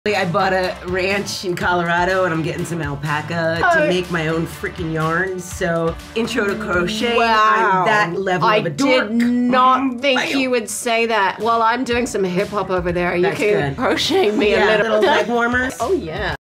I bought a ranch in Colorado and I'm getting some alpaca to make my own freaking yarns. So, intro to crochet, I'm that level of a dork. I did not think you would say that. Well, I'm doing some hip hop over there. You can crochet me a little leg warmers. Oh, yeah.